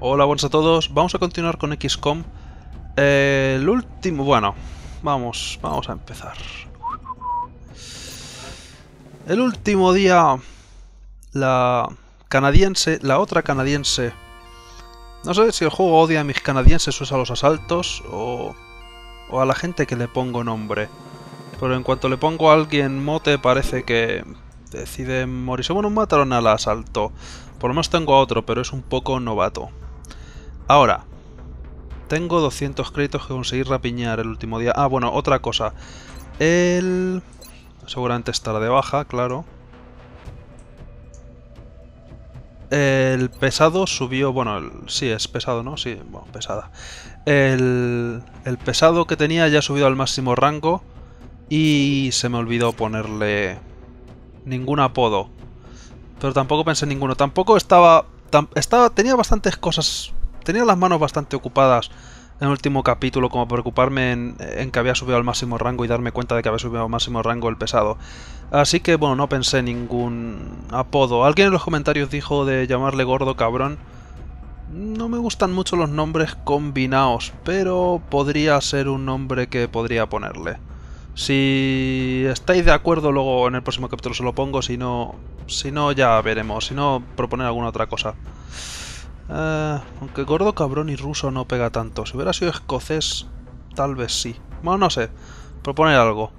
Hola, buenas a todos. Vamos a continuar con XCOM. El último... Bueno, vamos a empezar. El último día... La otra canadiense... No sé si el juego odia a mis canadienses o es a los asaltos o a la gente que le pongo nombre. Pero en cuanto le pongo a alguien mote parece que decide morirse. Bueno, mataron al asalto. Por lo menos tengo a otro, pero es un poco novato. Ahora, tengo 200 créditos que conseguí rapiñar el último día. Ah, bueno, otra cosa. Él... seguramente estará de baja, claro. El pesado subió... Bueno, sí, es pesado, ¿no? Sí, bueno, pesada. El pesado que tenía ya ha subido al máximo rango. Y se me olvidó ponerle ningún apodo. Pero tampoco pensé en ninguno. Tampoco tenía bastantes cosas... Tenía las manos bastante ocupadas en el último capítulo como preocuparme en que había subido al máximo rango y darme cuenta de que había subido al máximo rango el pesado. Así que, bueno, no pensé en ningún apodo. Alguien en los comentarios dijo de llamarle gordo cabrón. No me gustan mucho los nombres combinados, pero podría ser un nombre que podría ponerle. Si estáis de acuerdo, luego en el próximo capítulo se lo pongo, si no ya veremos, si no proponer alguna otra cosa. Aunque gordo, cabrón y ruso no pega tanto. Si hubiera sido escocés, tal vez sí. Bueno, no sé. Proponer algo.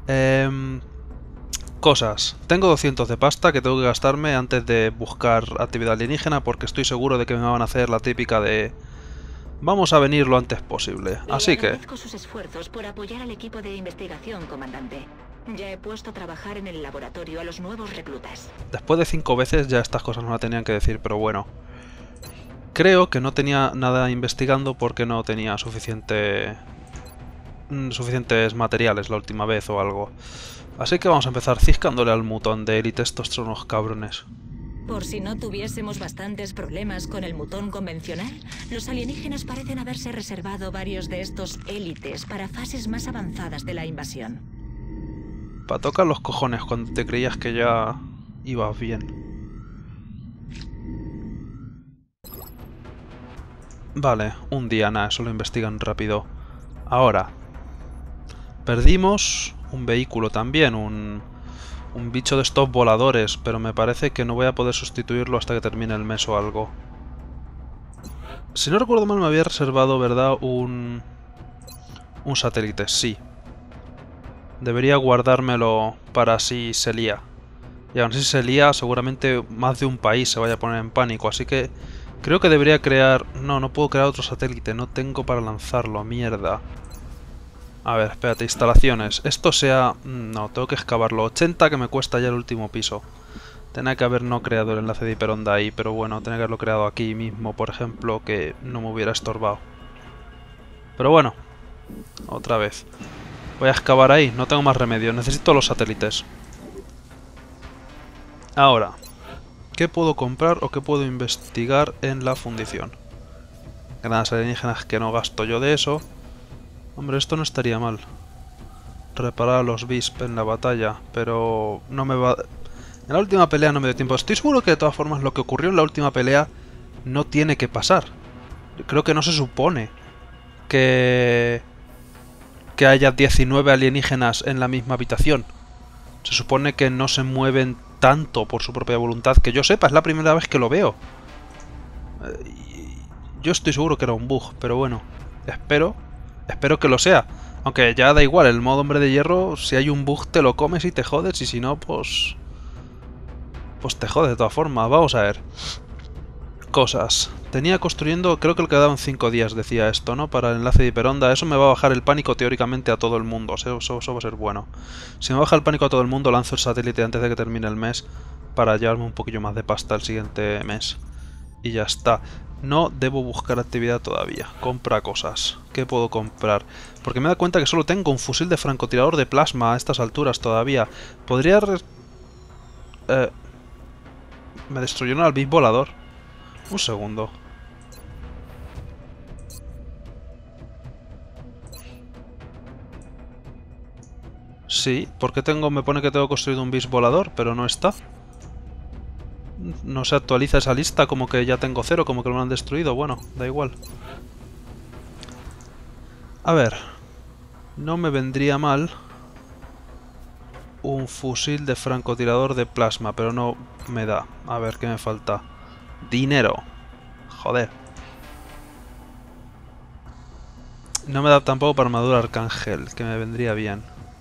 Cosas. Tengo 200 de pasta que tengo que gastarme antes de buscar actividad alienígena porque estoy seguro de que me van a hacer la típica de... Vamos a venir lo antes posible. Así que... agradezco sus esfuerzos por apoyar al equipo de investigación, comandante. Ya he puesto a trabajar en el laboratorio a los nuevos reclutas. Después de 5 veces ya estas cosas no la tenían que decir, pero bueno. Creo que no tenía nada investigando porque no tenía suficientes materiales la última vez o algo. Así que vamos a empezar ciscándole al mutón de élite. Estos son unos cabrones. Por si no tuviésemos bastantes problemas con el mutón convencional, los alienígenas parecen haberse reservado varios de estos élites para fases más avanzadas de la invasión. Para tocar los cojones cuando te creías que ya ibas bien. Vale, un día, nada, eso lo investigan rápido. Ahora, perdimos un vehículo también, un bicho de estos voladores, pero me parece que no voy a poder sustituirlo hasta que termine el mes o algo. Si no recuerdo mal me había reservado, ¿verdad? Un satélite, sí. Debería guardármelo para si se lía. Y aún si se lía, seguramente más de un país se vaya a poner en pánico, así que... Creo que debería crear... No puedo crear otro satélite, no tengo para lanzarlo, mierda. A ver, espérate, instalaciones. Esto sea... No, tengo que excavarlo. 80 que me cuesta ya el último piso. Tenía que haber no creado el enlace de hiperonda ahí, pero bueno, tenía que haberlo creado aquí mismo, por ejemplo, que no me hubiera estorbado. Pero bueno, otra vez. Voy a excavar ahí, no tengo más remedio, necesito los satélites. Ahora, ¿qué puedo comprar o qué puedo investigar en la fundición? Granadas alienígenas que no gasto yo de eso. Hombre, esto no estaría mal. Reparar a los Wisp en la batalla, pero no me va... En la última pelea no me dio tiempo. Estoy seguro que de todas formas lo que ocurrió en la última pelea no tiene que pasar. Creo que no se supone que haya 19 alienígenas en la misma habitación. Se supone que no se mueven tanto por su propia voluntad. Que yo sepa, es la primera vez que lo veo. Yo estoy seguro que era un bug, pero bueno. Espero que lo sea. Aunque ya da igual, el modo hombre de hierro, si hay un bug te lo comes y te jodes. Y si no, pues te jodes de todas formas. Vamos a ver. Cosas. Tenía construyendo, creo que le quedaban 5 días, decía esto, ¿no? Para el enlace de hiperonda. Eso me va a bajar el pánico teóricamente a todo el mundo. Eso va a ser bueno. Si me baja el pánico a todo el mundo, lanzo el satélite antes de que termine el mes para llevarme un poquillo más de pasta el siguiente mes. Y ya está. No debo buscar actividad todavía. Compra cosas. ¿Qué puedo comprar? Porque me da cuenta que solo tengo un fusil de francotirador de plasma a estas alturas todavía. Podría... Me destruyeron al Big Volador. Un segundo. Sí, porque me pone que tengo construido un bis volador, pero no está. No se actualiza esa lista como que ya tengo 0, como que lo han destruido. Bueno, da igual. A ver. No me vendría mal un fusil de francotirador de plasma, pero no me da. A ver, ¿qué me falta? Dinero. Joder. No me da tampoco para armadura arcángel, que me vendría bien.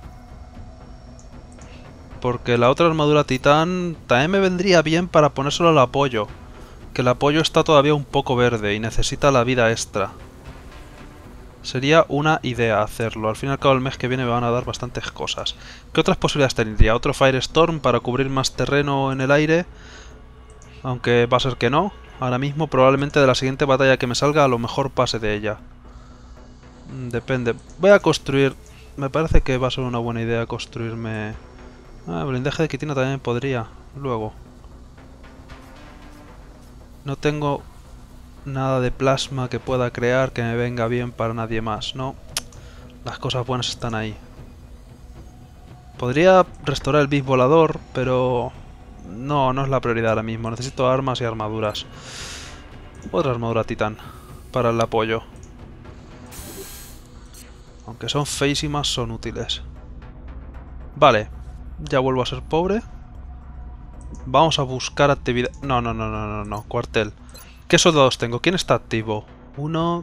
Porque la otra armadura titán también me vendría bien para ponérselo al apoyo. Que el apoyo está todavía un poco verde y necesita la vida extra. Sería una idea hacerlo. Al fin y al cabo el mes que viene me van a dar bastantes cosas. ¿Qué otras posibilidades tendría? ¿Otro Firestorm para cubrir más terreno en el aire? Aunque va a ser que no. Ahora mismo probablemente de la siguiente batalla que me salga a lo mejor pase de ella. Depende. Voy a construir... Me parece que va a ser una buena idea construirme... blindaje de quitina también podría. Luego. No tengo nada de plasma que pueda crear que me venga bien para nadie más, ¿no? Las cosas buenas están ahí. Podría restaurar el bis volador, pero... No, no es la prioridad ahora mismo. Necesito armas y armaduras. Otra armadura titán para el apoyo. Aunque son feísimas, son útiles. Vale. Ya vuelvo a ser pobre. Vamos a buscar actividad... No. Cuartel. ¿Qué soldados tengo? ¿Quién está activo? Uno...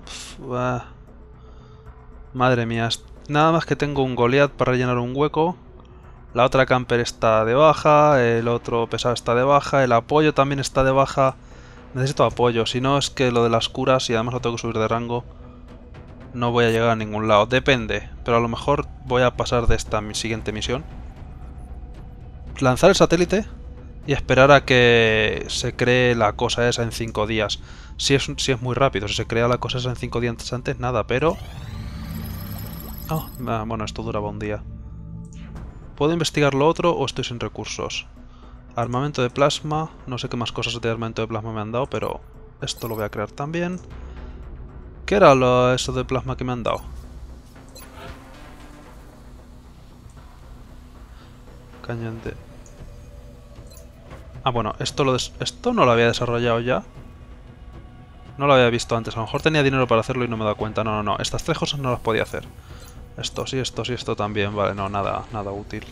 Madre mía. Nada más que tengo un Goliath para rellenar un hueco. La otra camper está de baja. El otro pesado está de baja. El apoyo también está de baja. Necesito apoyo. Si no es que lo de las curas y además lo tengo que subir de rango. No voy a llegar a ningún lado. Depende. Pero a lo mejor voy a pasar de esta mi siguiente misión. Lanzar el satélite y esperar a que se cree la cosa esa en 5 días. Si es muy rápido, si se crea la cosa esa en 5 días antes, nada, pero... bueno, esto duraba un día. ¿Puedo investigar lo otro o estoy sin recursos? Armamento de plasma, no sé qué más cosas de armamento de plasma me han dado, pero esto lo voy a crear también. ¿Qué era eso de plasma que me han dado? Cañón de... bueno, esto no lo había desarrollado ya. No lo había visto antes. A lo mejor tenía dinero para hacerlo y no me he dado cuenta. No. Estas 3 cosas no las podía hacer. Esto sí, esto también. Vale, no, nada útil.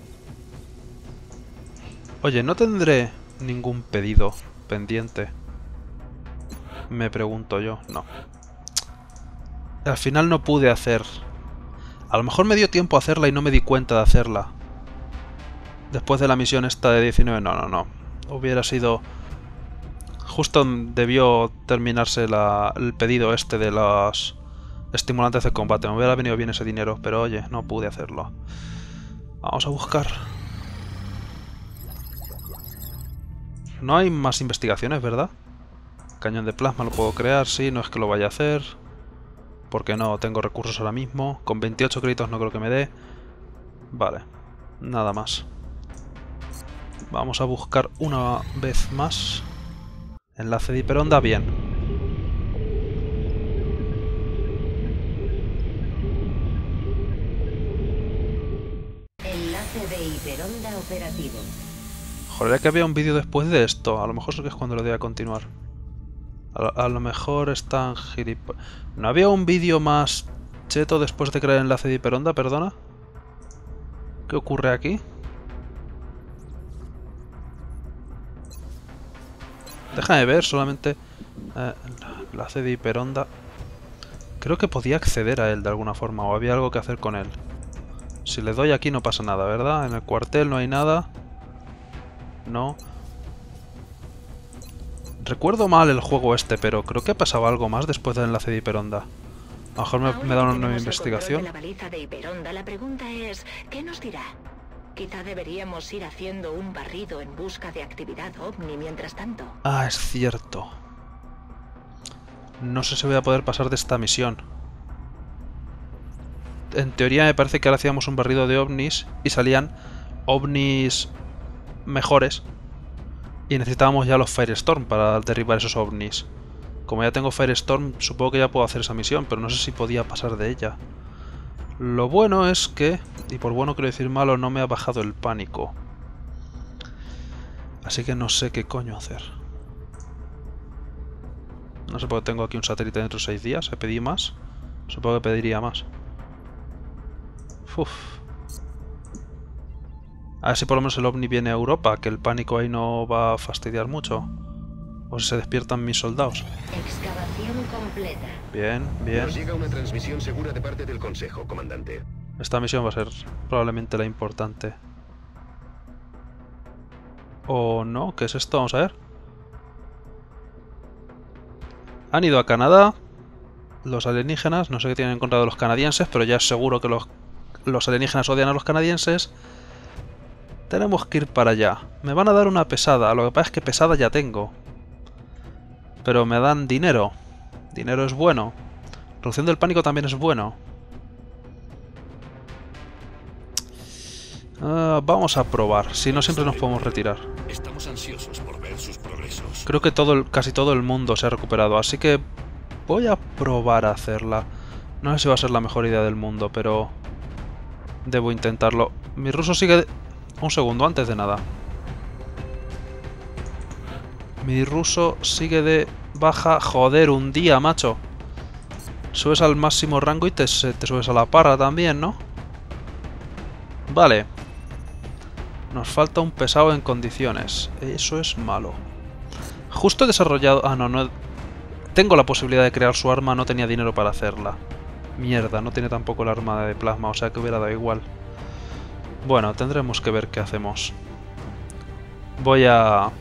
Oye, ¿no tendré ningún pedido pendiente? Me pregunto yo. No. Al final no pude hacer... A lo mejor me dio tiempo a hacerla y no me di cuenta de hacerla. Después de la misión esta de 19... No. Hubiera sido... Justo debió terminarse el pedido este de los estimulantes de combate. Me hubiera venido bien ese dinero, pero oye, no pude hacerlo. Vamos a buscar. No hay más investigaciones, ¿verdad? Cañón de plasma lo puedo crear, sí, no es que lo vaya a hacer. Porque no tengo recursos ahora mismo. Con 28 créditos no creo que me dé. Vale, nada más. Vamos a buscar una vez más. Enlace de hiperonda, bien. Enlace de hiperonda operativo. Joder, que había un vídeo después de esto. A lo mejor es cuando le doy a continuar. A lo mejor están gilipollas. ¿No había un vídeo más cheto después de crear el enlace de hiperonda, perdona? ¿Qué ocurre aquí? Déjame ver, solamente... enlace de hiperonda... Creo que podía acceder a él de alguna forma, o había algo que hacer con él. Si le doy aquí no pasa nada, ¿verdad? En el cuartel no hay nada. No. Recuerdo mal el juego este, pero creo que pasaba algo más después del enlace de hiperonda. A lo mejor me da una nueva investigación. La baliza de hiperonda, la pregunta es, ¿qué nos dirá? Quizá deberíamos ir haciendo un barrido en busca de actividad ovni mientras tanto. Ah, es cierto. No sé si voy a poder pasar de esta misión. En teoría me parece que ahora hacíamos un barrido de ovnis y salían ovnis mejores. Y necesitábamos ya los Firestorm para derribar esos ovnis. Como ya tengo Firestorm, supongo que ya puedo hacer esa misión, pero no sé si podía pasar de ella. Lo bueno es que, y por bueno quiero decir malo, no me ha bajado el pánico. Así que no sé qué coño hacer. No sé por qué tengo aquí un satélite dentro de 6 días. He pedido más. Supongo que pediría más. Uf. A ver si por lo menos el OVNI viene a Europa, que el pánico ahí no va a fastidiar mucho. O si se despiertan mis soldados. Excavación completa. Bien, bien. Nos llega una transmisión segura de parte del Consejo, comandante. Esta misión va a ser probablemente la importante. ¿O no? ¿Qué es esto? Vamos a ver. Han ido a Canadá. Los alienígenas. No sé qué tienen en contra de los canadienses, pero ya es seguro que los alienígenas odian a los canadienses. Tenemos que ir para allá. Me van a dar una pesada. Lo que pasa es que pesada ya tengo. Pero me dan dinero. Dinero es bueno. Reducción del pánico también es bueno. Vamos a probar. Si no, siempre nos podemos retirar. Estamos ansiosos por ver sus progresos. Creo que casi todo el mundo se ha recuperado, así que voy a probar a hacerla. No sé si va a ser la mejor idea del mundo, pero debo intentarlo. Mi ruso sigue... Un segundo, antes de nada. Mi ruso sigue de baja... Joder, un día, macho. Subes al máximo rango y te subes a la parra también, ¿no? Vale. Nos falta un pesado en condiciones. Eso es malo. Justo he desarrollado... Ah, no. Tengo la posibilidad de crear su arma, no tenía dinero para hacerla. Mierda, no tiene tampoco el arma de plasma, o sea que hubiera dado igual. Bueno, tendremos que ver qué hacemos. Voy a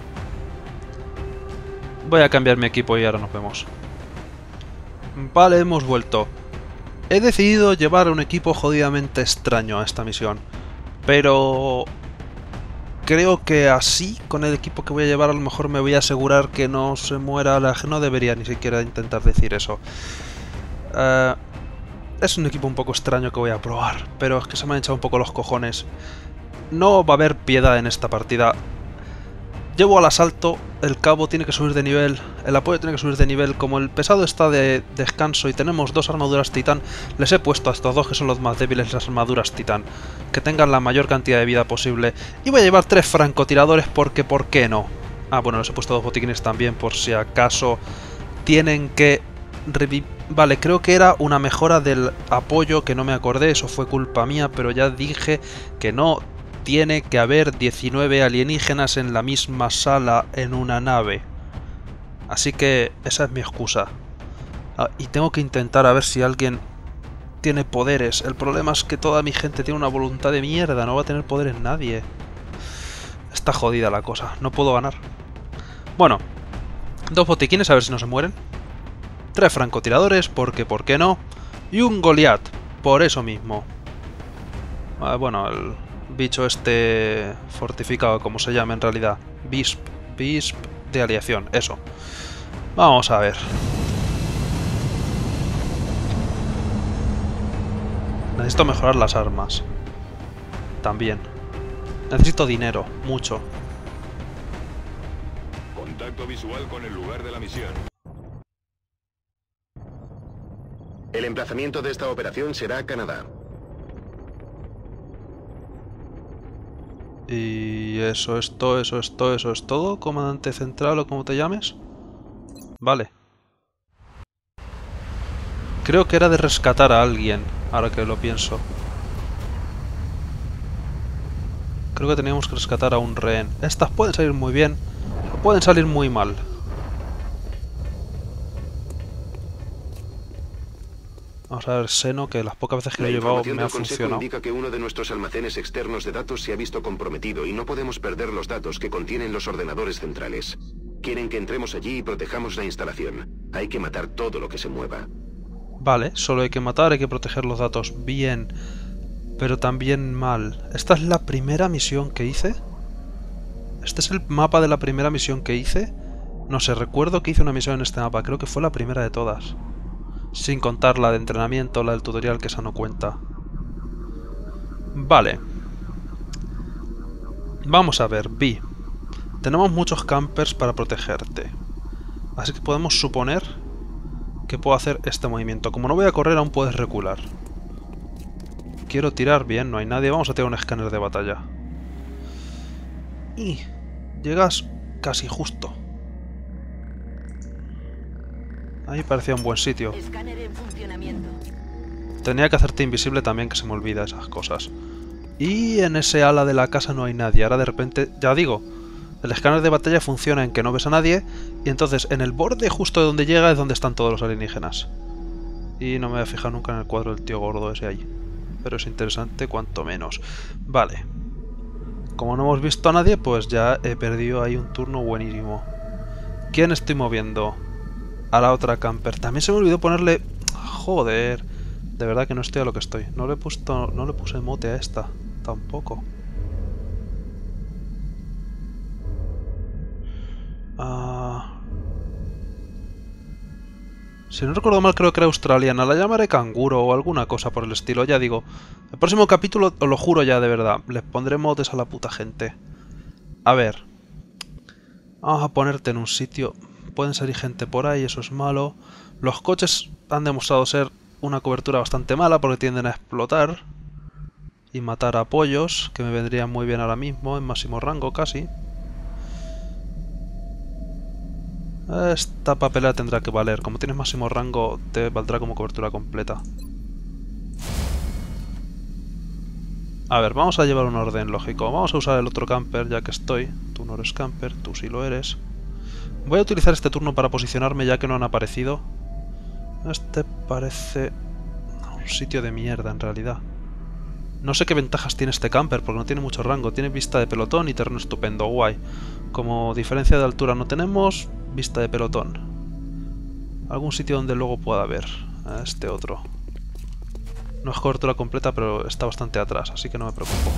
cambiar mi equipo y ahora nos vemos. Vale, hemos vuelto. He decidido llevar un equipo jodidamente extraño a esta misión. Pero... creo que así, con el equipo que voy a llevar, a lo mejor me voy a asegurar que no se muera la... No debería ni siquiera intentar decir eso. Es un equipo un poco extraño que voy a probar, pero es que se me han echado un poco los cojones. No va a haber piedad en esta partida. Llevo al asalto, el cabo tiene que subir de nivel, el apoyo tiene que subir de nivel. Como el pesado está de descanso y tenemos 2 armaduras titán, les he puesto a estos 2 que son los más débiles las armaduras titán. Que tengan la mayor cantidad de vida posible. Y voy a llevar 3 francotiradores porque ¿por qué no? Ah, bueno, les he puesto 2 botiquines también por si acaso tienen que revivir. Vale, creo que era una mejora del apoyo que no me acordé, eso fue culpa mía, pero ya dije que no tiene que haber 19 alienígenas en la misma sala en una nave. Así que esa es mi excusa. Y tengo que intentar a ver si alguien tiene poderes. El problema es que toda mi gente tiene una voluntad de mierda, no va a tener poderes nadie. Está jodida la cosa, no puedo ganar. Bueno, 2 botiquines a ver si no se mueren. 3 francotiradores, porque ¿por qué no? Y un Goliath, por eso mismo. Bueno, el bicho este fortificado, como se llama en realidad. Visp de aleación, eso. Vamos a ver. Necesito mejorar las armas. También. Necesito dinero, mucho. Contacto visual con el lugar de la misión. El emplazamiento de esta operación será Canadá. Y eso es todo, comandante central o como te llames. Vale. Creo que era de rescatar a alguien, ahora que lo pienso. Creo que teníamos que rescatar a un rehén. Estas pueden salir muy bien, o pueden salir muy mal. Vamos a ver Seno, que las pocas veces que lo he llevado me ha funcionado. Indica que uno de nuestros almacenes externos de datos se ha visto comprometido y no podemos perder los datos que contienen los ordenadores centrales. Quieren que entremos allí y protejamos la instalación. Hay que matar todo lo que se mueva. Vale, solo hay que matar, hay que proteger los datos. Bien, pero también mal. ¿Esta es la primera misión que hice? ¿Este es el mapa de la primera misión que hice? No sé, recuerdo que hice una misión en este mapa. Creo que fue la primera de todas. Sin contar la de entrenamiento, la del tutorial, que esa no cuenta. Vale. Vamos a ver, Vi. Tenemos muchos campers para protegerte. Así que podemos suponer que puedo hacer este movimiento. Como no voy a correr, aún puedes recular. Quiero tirar, bien, no hay nadie. Vamos a tirar un escáner de batalla. Y Llegas casi justo. Ahí parecía un buen sitio. Escáner en funcionamiento. Tenía que hacerte invisible también, que se me olvida esas cosas. Y en ese ala de la casa no hay nadie. Ahora de repente, ya digo, el escáner de batalla funciona en que no ves a nadie. Y entonces en el borde justo de donde llega es donde están todos los alienígenas. Y no me voy a fijar nunca en el cuadro del tío gordo ese ahí. Pero es interesante cuanto menos. Vale. Como no hemos visto a nadie, pues ya he perdido ahí un turno buenísimo. ¿Quién estoy moviendo? A la otra camper. También se me olvidó ponerle... Joder. De verdad que no estoy a lo que estoy. No le puse mote a esta. Tampoco. Si no recuerdo mal, creo que era australiana. La llamaré canguro o alguna cosa por el estilo. Ya digo, el próximo capítulo, os lo juro ya de verdad, les pondré motes a la puta gente. A ver. Vamos a ponerte en un sitio. Pueden salir gente por ahí, eso es malo. Los coches han demostrado ser una cobertura bastante mala porque tienden a explotar y matar a pollos, que me vendrían muy bien ahora mismo, en máximo rango casi. Esta papelera tendrá que valer. Como tienes máximo rango, te valdrá como cobertura completa. A ver, vamos a llevar un orden lógico. Vamos a usar el otro camper, ya que estoy. Tú no eres camper, tú sí lo eres. Voy a utilizar este turno para posicionarme, ya que no han aparecido. Este parece un sitio de mierda, en realidad. No sé qué ventajas tiene este camper, porque no tiene mucho rango. Tiene vista de pelotón y terreno estupendo, guay. Como diferencia de altura no tenemos, vista de pelotón. Algún sitio donde luego pueda ver. Este otro. No es cobertura completa, pero está bastante atrás, así que no me preocupo.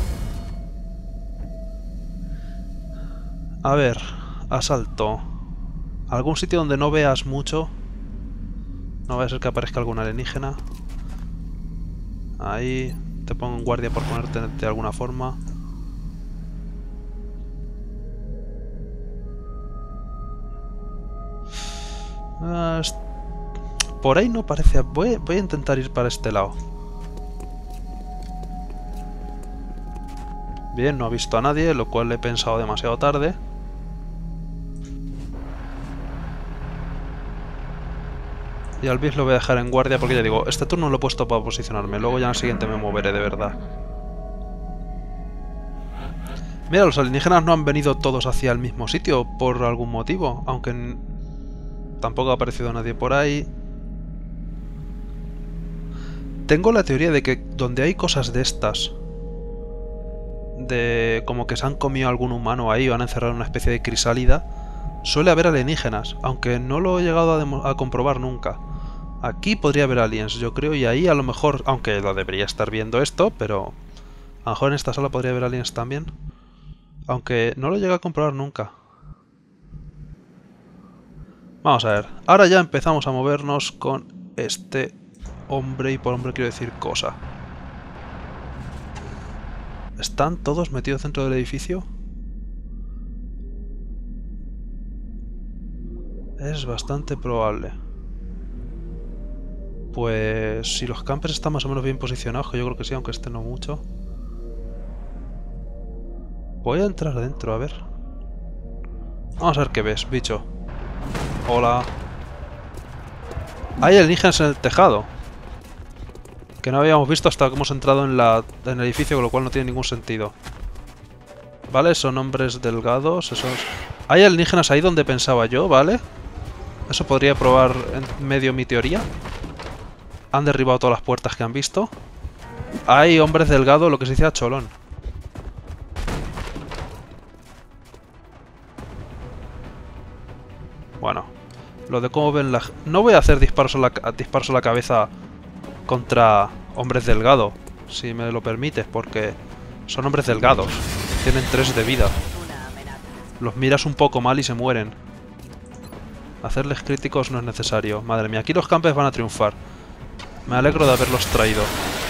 A ver, asalto. Algún sitio donde no veas mucho. No vaya a ser que aparezca algún alienígena. Ahí. Te pongo en guardia por ponerte de alguna forma. Por ahí no parece... Voy a intentar ir para este lado. Bien, no ha visto a nadie, lo cual he pensado demasiado tarde. Y al bis lo voy a dejar en guardia porque ya digo, este turno lo he puesto para posicionarme. Luego ya en el siguiente me moveré de verdad. Mira, los alienígenas no han venido todos hacia el mismo sitio por algún motivo. Aunque tampoco ha aparecido nadie por ahí. Tengo la teoría de que donde hay cosas de estas... De como que se han comido algún humano ahí o han encerrado en una especie de crisálida... Suele haber alienígenas, aunque no lo he llegado a comprobar nunca. Aquí podría haber aliens, yo creo, y ahí a lo mejor, aunque lo debería estar viendo esto, pero a lo mejor en esta sala podría haber aliens también. Aunque no lo he llegado a comprobar nunca. Vamos a ver, ahora ya empezamos a movernos con este hombre, y por hombre quiero decir cosa. ¿Están todos metidos dentro del edificio? Es bastante probable. Pues si los campers están más o menos bien posicionados, que yo creo que sí, aunque este no mucho. Voy a entrar adentro, a ver. Vamos a ver qué ves, bicho. Hola. Hay alienígenas en el tejado. Que no habíamos visto hasta que hemos entrado en el edificio, con lo cual no tiene ningún sentido. Vale, son hombres delgados, esos... Hay alienígenas ahí donde pensaba yo, ¿vale? Eso podría probar en medio mi teoría. Han derribado todas las puertas que han visto. Hay hombres delgados, lo que se dice a cholón. Bueno, lo de cómo ven la... No voy a hacer disparos a la cabeza contra hombres delgados, si me lo permites, porque son hombres delgados. Tienen 3 de vida. Los miras un poco mal y se mueren. Hacerles críticos no es necesario. Madre mía, aquí los campers van a triunfar. Me alegro de haberlos traído.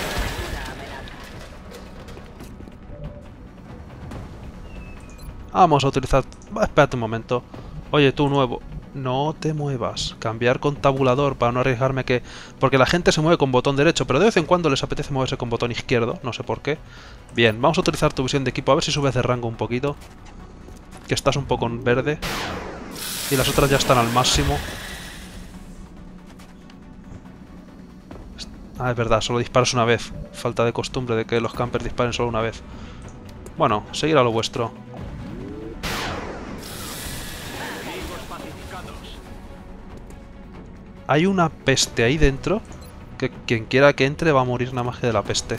Vamos a utilizar... Espérate un momento. Oye, tú nuevo. No te muevas. Cambiar con tabulador para no arriesgarme que... Porque la gente se mueve con botón derecho, pero de vez en cuando les apetece moverse con botón izquierdo. No sé por qué. Bien, vamos a utilizar tu visión de equipo. A ver si subes de rango un poquito. que estás un poco en verde. Y las otras ya están al máximo. Ah, es verdad, solo disparas una vez. Falta de costumbre de que los campers disparen solo una vez. Bueno, seguir a lo vuestro. Hay una peste ahí dentro que quien quiera que entre va a morir nada más que de la peste.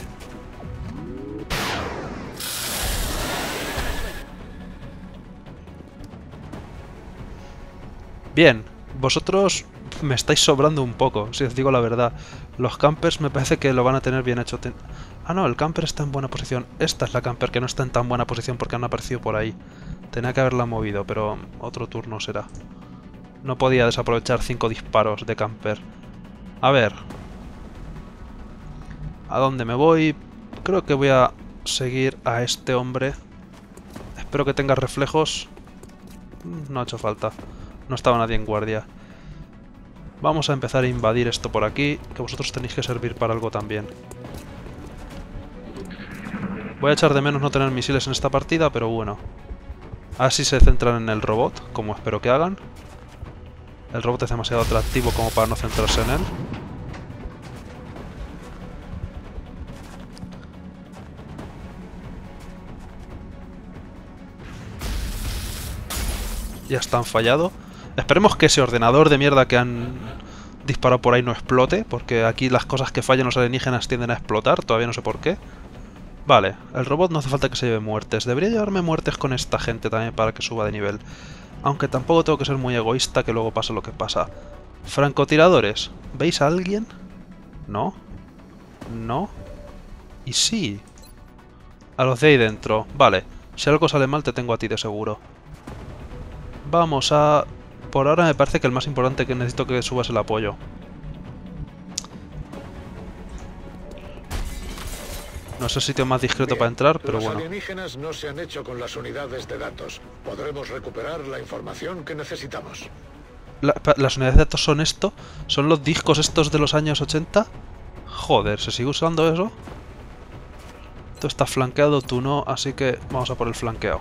Bien, vosotros me estáis sobrando un poco, si os digo la verdad. Los campers me parece que lo van a tener bien hecho. Ah, no, el camper está en buena posición. Esta es la camper que no está en tan buena posición porque han aparecido por ahí. Tenía que haberla movido, pero otro turno será. No podía desaprovechar 5 disparos de camper. A ver. ¿A dónde me voy? Creo que voy a seguir a este hombre. Espero que tenga reflejos. No ha hecho falta. No estaba nadie en guardia. Vamos a empezar a invadir esto por aquí, que vosotros tenéis que servir para algo también. Voy a echar de menos no tener misiles en esta partida, pero bueno. Así se centran en el robot, como espero que hagan. El robot es demasiado atractivo como para no centrarse en él. Ya están fallado. Esperemos que ese ordenador de mierda que han disparado por ahí no explote, porque aquí las cosas que fallan los alienígenas tienden a explotar, todavía no sé por qué. Vale, el robot no hace falta que se lleve muertes. Debería llevarme muertes con esta gente también para que suba de nivel. Aunque tampoco tengo que ser muy egoísta, que luego pasa lo que pasa. Francotiradores. ¿Veis a alguien? ¿No? ¿No? Y sí. A los de ahí dentro. Vale, si algo sale mal te tengo a ti de seguro. Vamos a... Por ahora me parece que el más importante que necesito que suba es el apoyo. No es el sitio más discreto para entrar, pero bueno. Los alienígenas no se han hecho con las unidades de datos. Podremos recuperar la información que necesitamos. ¿Las unidades de datos son esto? ¿Son los discos estos de los años 80? Joder, ¿se sigue usando eso? Tú estás flanqueado, tú no, así que vamos a por el flanqueado.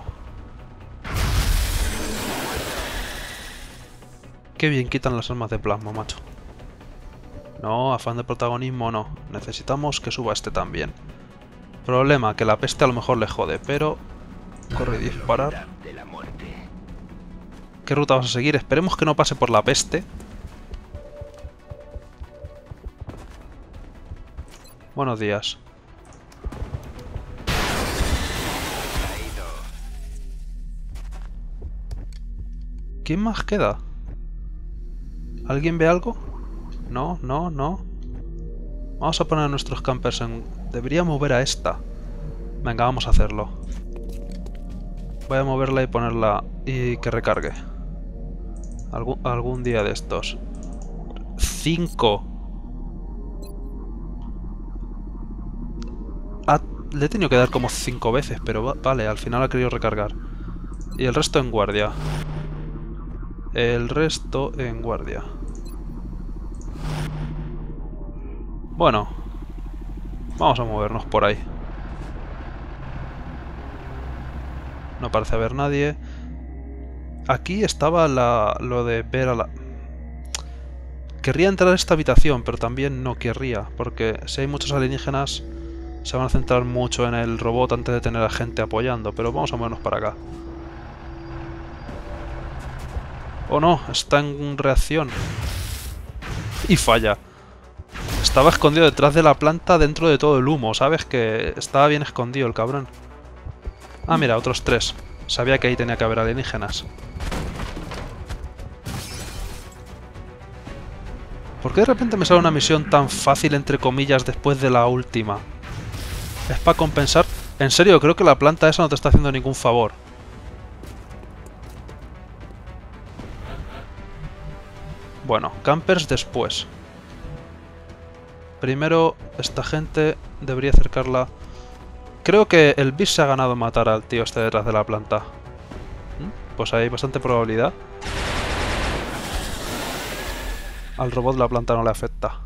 Qué bien quitan las armas de plasma, macho. No, afán de protagonismo no. Necesitamos que suba este también. Problema, que la peste a lo mejor le jode, pero... Corre y disparar. ¿Qué ruta vas a seguir? Esperemos que no pase por la peste. Buenos días. ¿Quién más queda? ¿Alguien ve algo? No, no, no. Vamos a poner a nuestros campers en... Debería mover a esta. Venga, vamos a hacerlo. Voy a moverla y ponerla... Y que recargue. Algún día de estos. 5. Le he tenido que dar como 5 veces, pero vale, al final ha querido recargar. Y el resto en guardia. El resto en guardia. Bueno, vamos a movernos por ahí. No parece haber nadie. Aquí estaba lo de ver a la... Querría entrar a esta habitación, pero también no querría, porque si hay muchos alienígenas se van a centrar mucho en el robot antes de tener a gente apoyando, pero vamos a movernos para acá. Oh no, está en reacción. Y falla. Estaba escondido detrás de la planta dentro de todo el humo, ¿sabes? Que estaba bien escondido el cabrón. Ah, mira, otros 3. Sabía que ahí tenía que haber alienígenas. ¿Por qué de repente me sale una misión tan fácil, entre comillas, después de la última? Es para compensar... En serio, creo que la planta esa no te está haciendo ningún favor. Bueno, campers después. Primero, esta gente debería acercarla... Creo que el bis se ha ganado matar al tío este detrás de la planta. Pues hay bastante probabilidad. Al robot la planta no le afecta.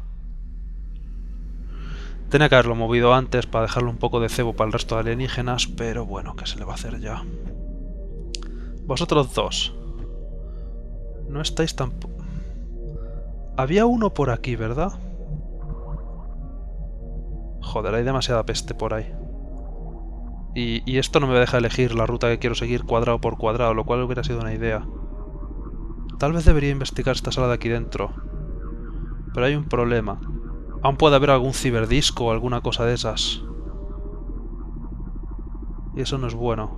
Tenía que haberlo movido antes para dejarle un poco de cebo para el resto de alienígenas, pero bueno, ¿qué se le va a hacer ya? Vosotros dos. No estáis tampoco... Había uno por aquí, ¿verdad? Joder, hay demasiada peste por ahí. Y esto no me deja elegir la ruta que quiero seguir cuadrado por cuadrado, lo cual hubiera sido una idea. Tal vez debería investigar esta sala de aquí dentro. Pero hay un problema. Aún puede haber algún ciberdisco o alguna cosa de esas. Y eso no es bueno.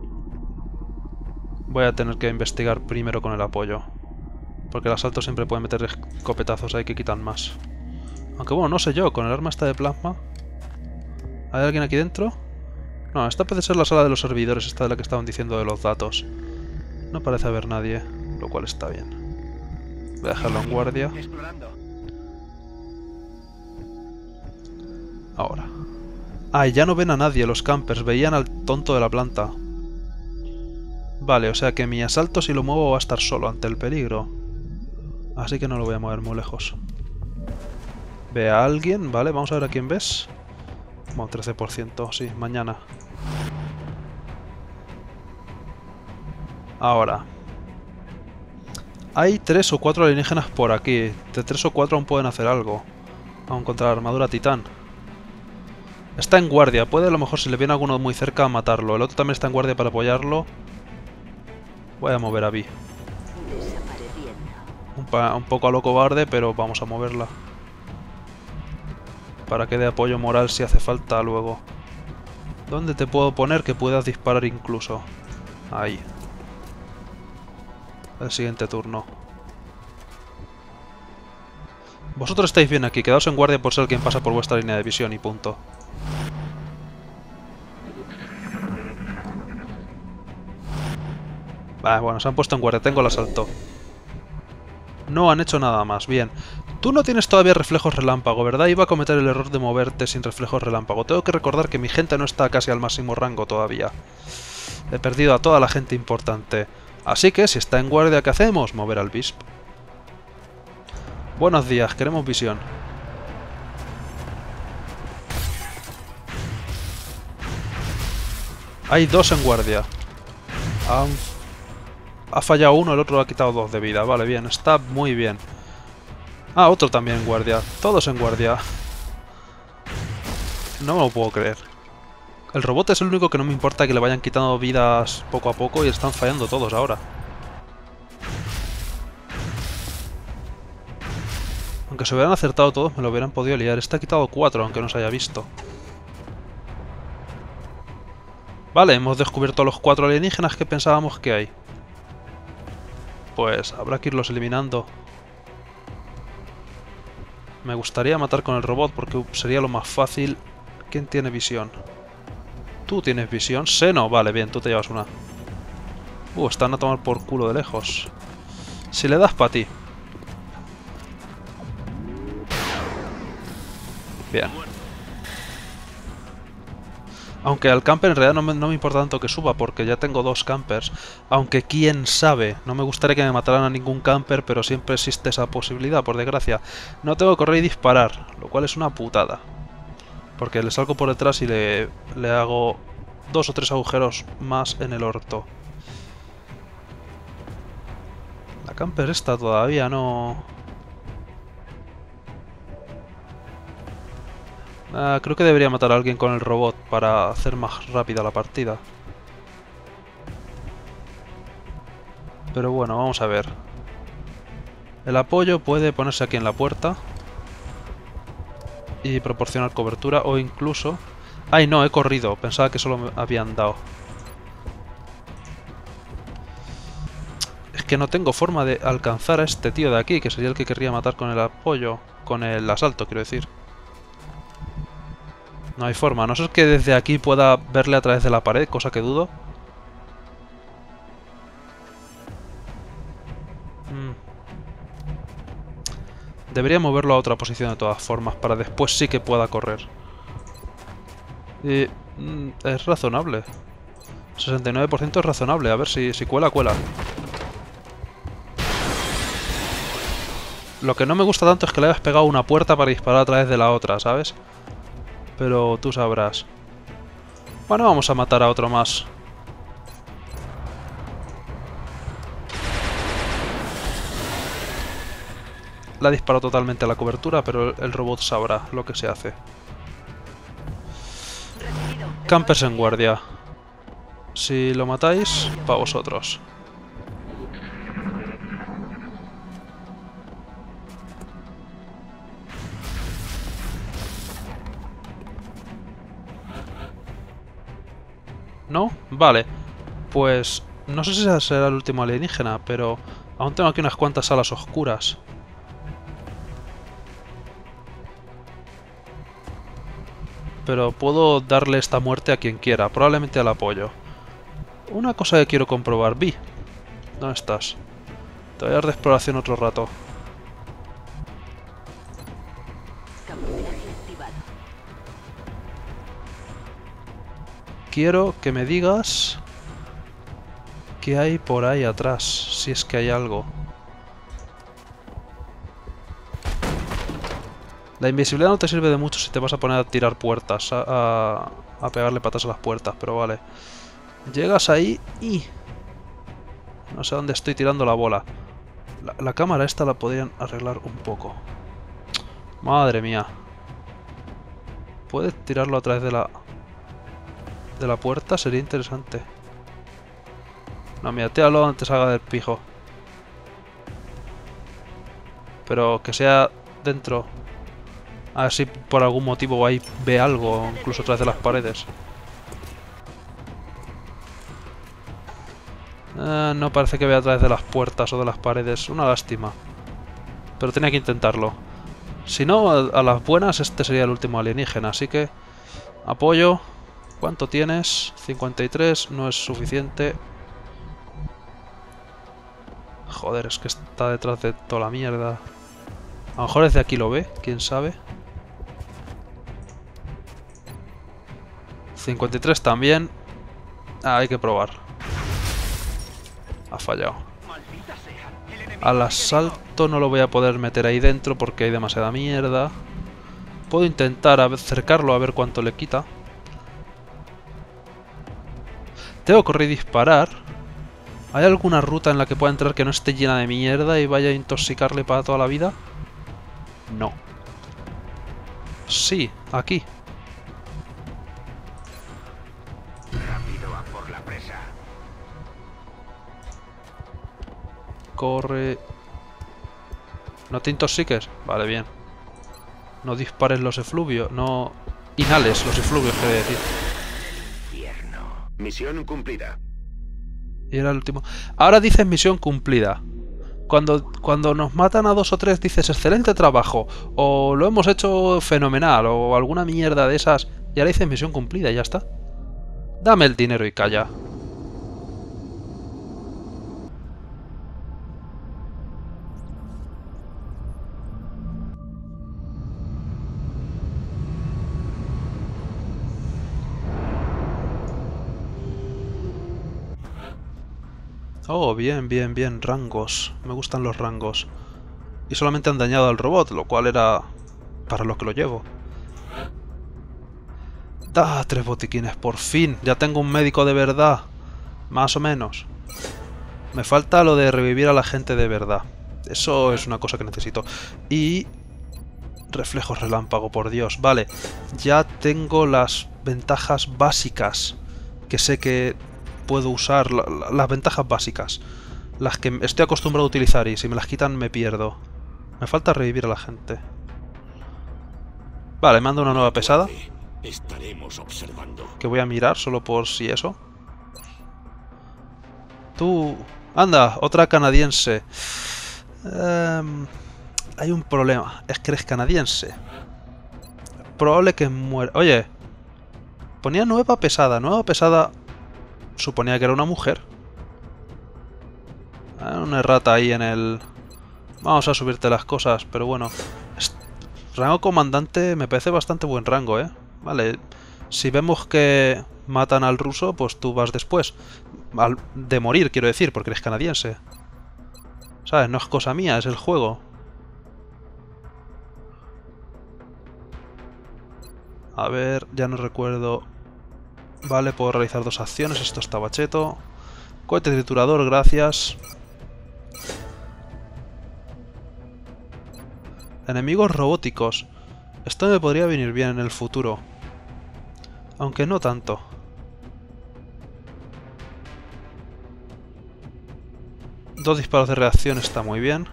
Voy a tener que investigar primero con el apoyo. Porque el asalto siempre puede meter escopetazos ahí que quitan más. Aunque bueno, no sé yo, con el arma esta de plasma... ¿Hay alguien aquí dentro? No, esta puede ser la sala de los servidores, esta de la que estaban diciendo de los datos. No parece haber nadie, lo cual está bien. Voy a dejarlo en guardia. Ahora. Ah, y ya no ven a nadie los campers, veían al tonto de la planta. Vale, o sea que mi asalto si lo muevo va a estar solo ante el peligro. Así que no lo voy a mover muy lejos. Ve a alguien, vale, vamos a ver a quién ves. Bueno, 13%, sí, mañana. Ahora. Hay 3 o 4 alienígenas por aquí. De 3 o 4 aún pueden hacer algo. Aún contra la armadura titán. Está en guardia, puede a lo mejor si le viene alguno muy cerca matarlo. El otro también está en guardia para apoyarlo. Voy a mover a Vi. Un poco a lo cobarde, pero vamos a moverla. Para que dé apoyo moral si hace falta luego. ¿Dónde te puedo poner que puedas disparar incluso? Ahí. El siguiente turno. Vosotros estáis bien aquí, quedaos en guardia por ser quien pasa por vuestra línea de visión y punto. Bueno, se han puesto en guardia, tengo el asalto. No han hecho nada más, bien. Tú no tienes todavía reflejos relámpago, ¿verdad? Iba a cometer el error de moverte sin reflejos relámpago. Tengo que recordar que mi gente no está casi al máximo rango todavía. He perdido a toda la gente importante. Así que, si está en guardia, ¿qué hacemos? Mover al Wisp. Buenos días, queremos visión. Hay 2 en guardia. Ha fallado uno, el otro ha quitado 2 de vida. Vale, bien, está muy bien. Ah, otro también en guardia. Todos en guardia. No me lo puedo creer. El robot es el único que no me importa que le vayan quitando vidas poco a poco y están fallando todos ahora. Aunque se hubieran acertado todos, me lo hubieran podido liar. Este ha quitado 4, aunque no se haya visto. Vale, hemos descubierto los 4 alienígenas que pensábamos que hay. Pues habrá que irlos eliminando. Me gustaría matar con el robot porque sería lo más fácil. ¿Quién tiene visión? ¿Tú tienes visión? Seno, vale, bien, tú te llevas una. Están a tomar por culo de lejos. Si le das para ti. Bien. Aunque al camper en realidad no me importa tanto que suba porque ya tengo 2 campers. Aunque quién sabe, no me gustaría que me mataran a ningún camper, pero siempre existe esa posibilidad, por desgracia. No tengo que correr y disparar, lo cual es una putada. Porque le salgo por detrás y le hago 2 o 3 agujeros más en el orto. La camper esta todavía no... creo que debería matar a alguien con el robot para hacer más rápida la partida. Pero bueno, vamos a ver. El apoyo puede ponerse aquí en la puerta y proporcionar cobertura o incluso... ¡Ay, no! He corrido. Pensaba que solo me habían dado. Es que no tengo forma de alcanzar a este tío de aquí, que sería el que querría matar con el apoyo. Con el asalto, quiero decir. No hay forma, a no ser que desde aquí pueda verle a través de la pared, cosa que dudo. Debería moverlo a otra posición de todas formas, para después sí que pueda correr. Y... es razonable. 69% es razonable, a ver si cuela, cuela. Lo que no me gusta tanto es que le hayas pegado una puerta para disparar a través de la otra, ¿sabes? Pero tú sabrás. Bueno, vamos a matar a otro más. la ha disparado totalmente a la cobertura, pero el robot sabrá lo que se hace. Campers en guardia. Si lo matáis, para vosotros. ¿No? Vale. Pues no sé si ese será el último alienígena, pero aún tengo aquí unas cuantas salas oscuras. Pero puedo darle esta muerte a quien quiera, probablemente al apoyo. Una cosa que quiero comprobar. Vi, ¿dónde estás? Te voy a dar de exploración otro rato. Quiero que me digas qué hay por ahí atrás, si es que hay algo. La invisibilidad no te sirve de mucho si te vas a poner a tirar puertas, a pegarle patas a las puertas, pero vale. Llegas ahí y... no sé dónde estoy tirando la bola. La cámara esta la podrían arreglar un poco. Madre mía. ¿Puedes tirarlo a través de la puerta? Sería interesante. No, mira, tíralo antes haga del pijo. Pero que sea dentro. A ver si por algún motivo ahí ve algo, incluso a través de las paredes. No parece que vea a través de las puertas o de las paredes. Una lástima. Pero tenía que intentarlo. Si no, a las buenas este sería el último alienígena. Así que... apoyo. ¿Cuánto tienes? 53. No es suficiente. Joder, es que está detrás de toda la mierda. A lo mejor desde aquí lo ve. ¿Quién sabe? 53 también. Hay que probar. Ha fallado. Al asalto no lo voy a poder meter ahí dentro porque hay demasiada mierda. Puedo intentar acercarlo a ver cuánto le quita. Tengo que correr y disparar. ¿Hay alguna ruta en la que pueda entrar que no esté llena de mierda y vaya a intoxicarle para toda la vida? No. Sí, aquí. Rápido a por la presa. Corre. No te intoxiques. Vale, bien. No dispares los efluvios. No inhales los efluvios, quiere decir. Misión cumplida. Y era el último. Ahora dices misión cumplida. Cuando nos matan a 2 o 3 dices excelente trabajo. O lo hemos hecho fenomenal. O alguna mierda de esas. Y ahora dices misión cumplida y ya está. Dame el dinero y calla. Oh, bien, bien, bien. Rangos. Me gustan los rangos. Y solamente han dañado al robot, lo cual era para lo que lo llevo. ¡Ah! 3 botiquines, por fin. Ya tengo un médico de verdad. Más o menos. Me falta lo de revivir a la gente de verdad. Eso es una cosa que necesito. Y... reflejos relámpago, por Dios. Vale. Ya tengo las ventajas básicas que sé que puedo usar. Las ventajas básicas. Las que estoy acostumbrado a utilizar y si me las quitan me pierdo. Me falta revivir a la gente. Vale, mando una nueva pesada. Estaremos observando. Que voy a mirar solo por si eso. Tú... anda, otra canadiense. Hay un problema. Es que eres canadiense. Probable que muera. Oye. Ponía nueva pesada. Nueva pesada... suponía que era una mujer. Una errata ahí en el... vamos a subirte las cosas, pero bueno. Rango comandante me parece bastante buen rango, ¿eh? Vale. Si vemos que matan al ruso, pues tú vas después. De morir, quiero decir, porque eres canadiense. ¿Sabes? No es cosa mía, es el juego. A ver, ya no recuerdo... vale, puedo realizar 2 acciones, esto estaba cheto. Cohete triturador, gracias. Enemigos robóticos. Esto me podría venir bien en el futuro. Aunque no tanto. Dos disparos de reacción está muy bien.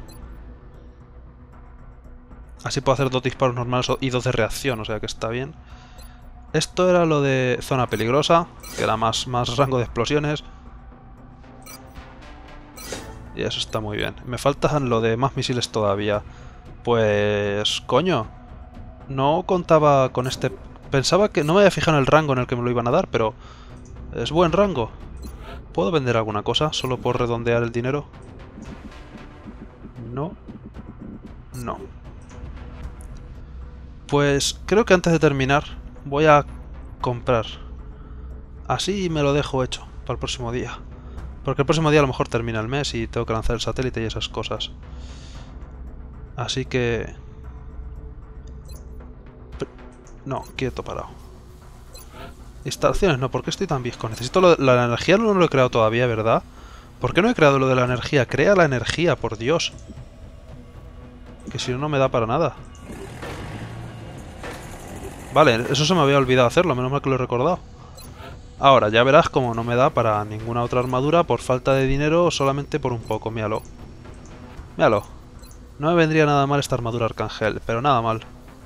Así puedo hacer 2 disparos normales y 2 de reacción, o sea que está bien. Esto era lo de zona peligrosa, que era más rango de explosiones. Y eso está muy bien. Me faltan lo de más misiles todavía. Pues... coño. No contaba con este... Pensaba que... No me había fijado en el rango en el que me lo iban a dar, pero... es buen rango. ¿Puedo vender alguna cosa solo por redondear el dinero? No. No. Pues creo que antes de terminar voy a comprar. Así me lo dejo hecho para el próximo día. Porque el próximo día a lo mejor termina el mes y tengo que lanzar el satélite y esas cosas. Así que... no, quieto, parado. Instalaciones, no, ¿por qué estoy tan visco? Necesito la energía, no lo he creado todavía, ¿verdad? ¿Por qué no he creado lo de la energía? Crea la energía, por Dios. Que si no, no me da para nada. Vale, eso se me había olvidado hacerlo, menos mal que lo he recordado. Ahora, ya verás como no me da para ninguna otra armadura por falta de dinero o solamente por un poco, míralo. Míralo. No me vendría nada mal esta armadura Arcángel, pero nada mal.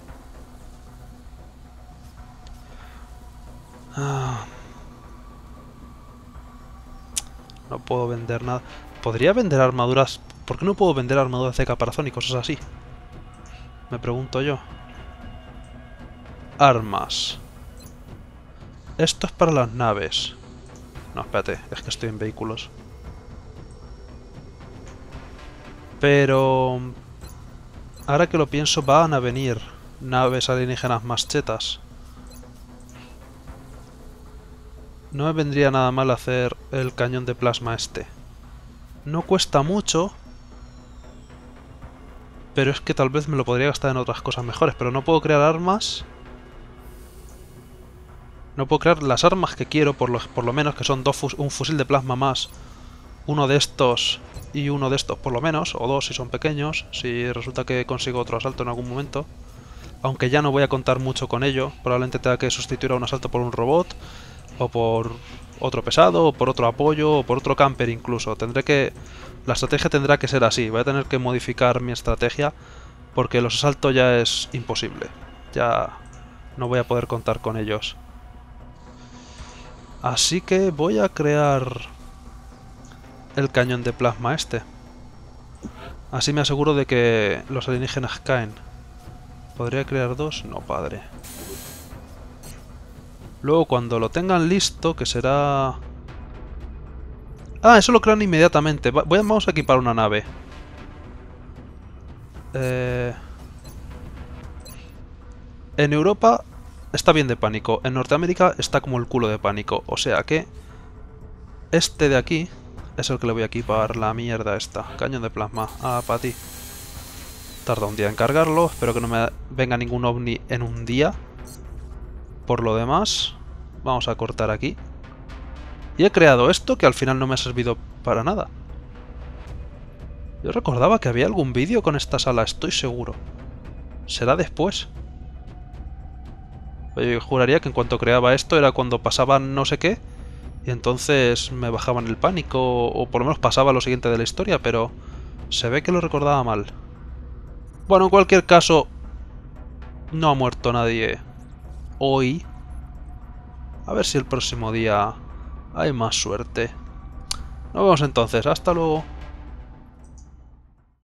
No puedo vender nada. ¿Podría vender armaduras? ¿Por qué no puedo vender armaduras de caparazón y cosas así? Me pregunto yo. Armas. Esto es para las naves. No, espérate, es que estoy en vehículos. Pero... ahora que lo pienso, van a venir naves alienígenas más chetas. No me vendría nada mal hacer el cañón de plasma este. No cuesta mucho, pero es que tal vez me lo podría gastar en otras cosas mejores. Pero no puedo crear armas. No puedo crear las armas que quiero, por lo menos, que son un fusil de plasma más. Uno de estos y uno de estos por lo menos, o 2 si son pequeños, si resulta que consigo otro asalto en algún momento. Aunque ya no voy a contar mucho con ello, probablemente tenga que sustituir a un asalto por un robot, o por otro pesado, o por otro apoyo, o por otro camper incluso. La estrategia tendrá que ser así, voy a tener que modificar mi estrategia, porque los asaltos ya es imposible. Ya no voy a poder contar con ellos. Así que voy a crear el cañón de plasma este. Así me aseguro de que los alienígenas caen. ¿Podría crear 2? No, padre. Luego cuando lo tengan listo, que será... ah, eso lo crean inmediatamente. Vamos a equipar una nave. En Europa está bien de pánico. En Norteamérica está como el culo de pánico. O sea que... este de aquí es el que le voy a equipar, la mierda esta. Cañón de plasma. Ah, para ti. Tarda un día en cargarlo. Espero que no me venga ningún ovni en un día. Por lo demás, vamos a cortar aquí. Y he creado esto que al final no me ha servido para nada. Yo recordaba que había algún vídeo con esta sala, estoy seguro. ¿Será después? Yo juraría que en cuanto creaba esto era cuando pasaban no sé qué. Y entonces me bajaban el pánico, o por lo menos pasaba lo siguiente de la historia, pero se ve que lo recordaba mal. Bueno, en cualquier caso, no ha muerto nadie hoy. A ver si el próximo día hay más suerte. Nos vemos entonces, hasta luego.